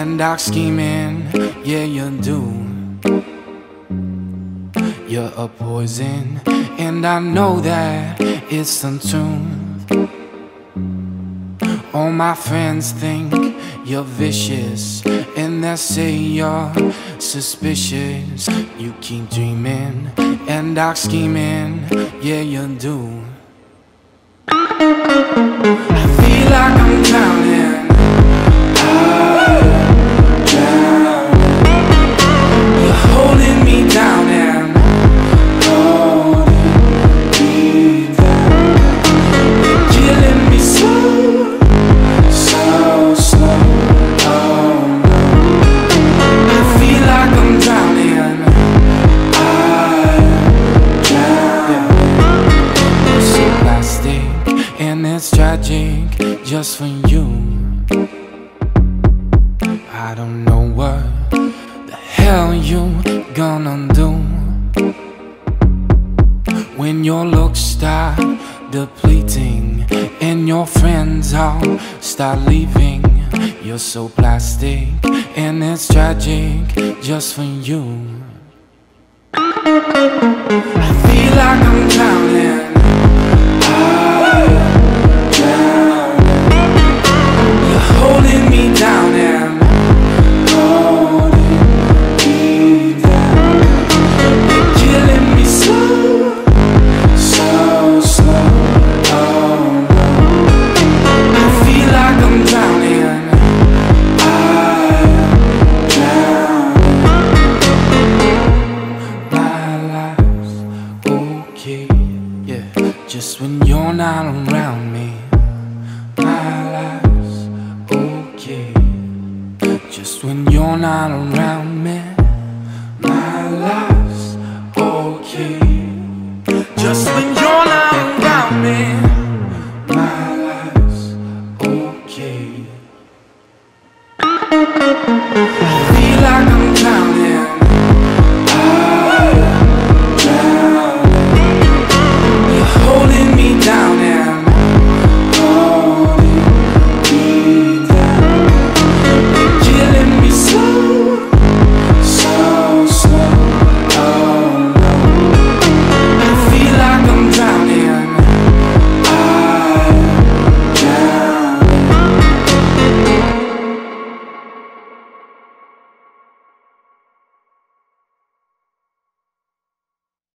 and dark scheming, yeah you do. You're a poison, and I know that it's untuned. All my friends think you're vicious, and they say you're suspicious. You keep dreaming and dark scheming, yeah you do. I feel like I'm drowning, you're holding me down and holding me down. You're killing me slow, so slow. Oh no, I feel like I'm drowning. I'm drowning. It's so plastic and it's tragic just for you. I don't know what the hell you gonna do when your looks start depleting and your friends all start leaving. You're so plastic and it's tragic just for you. I feel like I'm drowning. I'm drowning. You're holding me down and holding me down. You're killing me slow, so slow. Oh no, I feel like I'm drowning. I'm drowning. My life's okay, yeah, just when you're not around me. My life's okay, just when you're not around me. My life's okay, just when